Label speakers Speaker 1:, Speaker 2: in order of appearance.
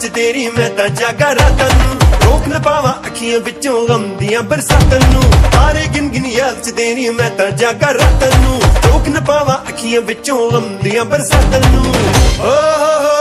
Speaker 1: च तेरी मैं तां जागा रातां नूं, रोक न पावां अखियां विचों गम दियां बरसातां नूं। तारे गिन गिन याद च तेरी मैं तां जागा रातां नूं, रोक न पावां अखियां विचों गम दियां बरसातां नूं। ओ